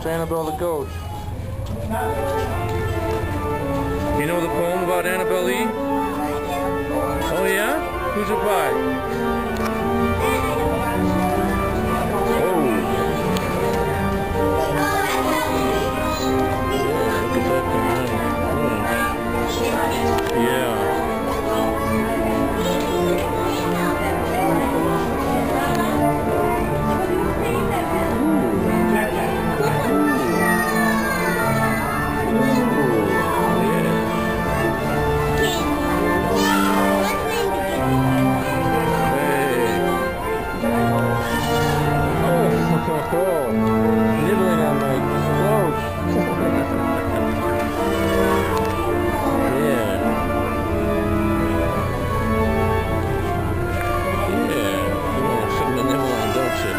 Annabelle the ghost. You know the poem about Annabelle E? Oh yeah? Who's it by? Oh. Look at that thing. Yeah. Nibbling on my clothes. Yeah. Yeah. You want something to nibble on, don't you?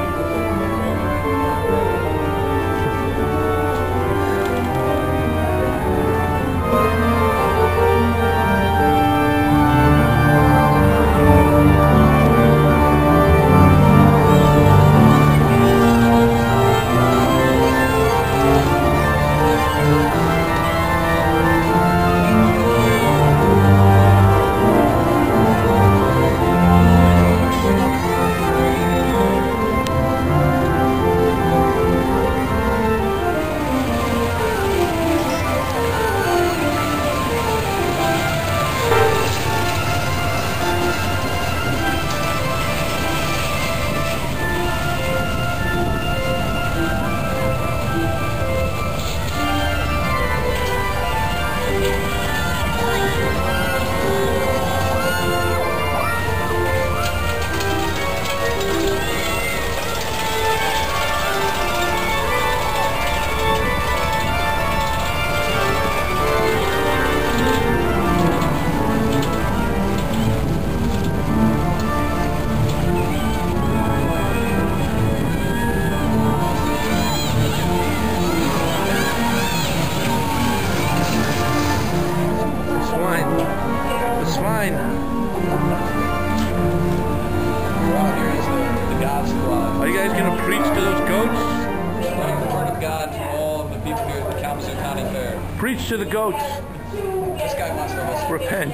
Are you guys going to preach to those goats? The word of God to all of the people here at the Kalamazoo County Fair. Preach to the goats. This guy wants to listen. Repent.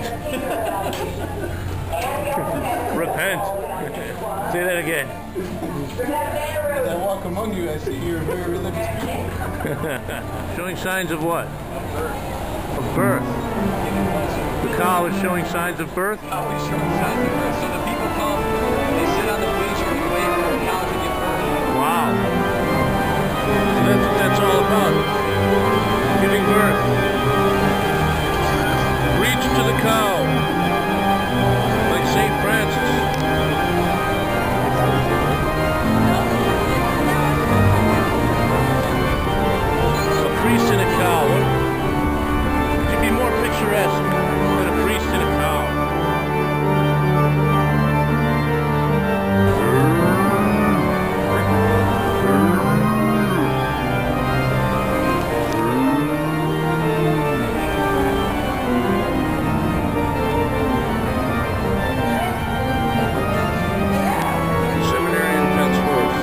Repent. Say that again. As I walk among you, I see you're very religious people. Showing signs of what? Birth. Of birth. The cow is showing signs of birth? Cow is showing signs of birth. So the people come, they sit on the bleacher and wait for a cow to give birth. Wow. So that's what that's all about. Giving birth. Reach to the cow. Like St. Francis. A priest and a cow. Could be more picturesque than a priest and a cow. Seminarian fence horse.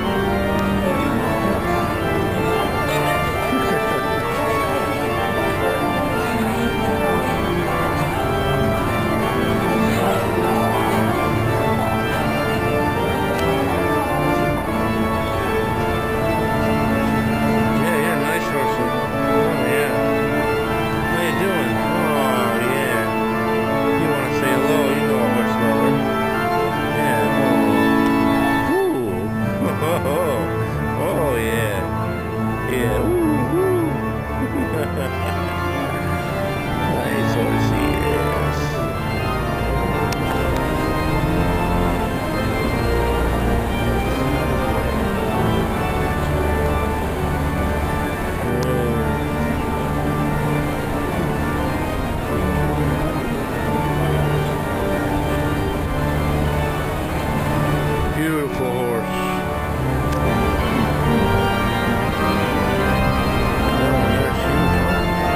Yeah, you're a nice horse. Oh, yeah. How you doing? Oh, yeah. You want to say hello? You know a horse lover. Yeah. Oh. Ooh. Oh, yeah. Yeah. Ooh. Nice horse he is. Beautiful horse. Oh, there's you.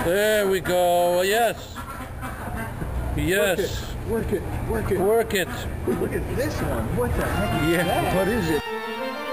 There we go. Yes. Yes. Work it. Work it. Look at this one. What the heck is Yeah. that? What is it?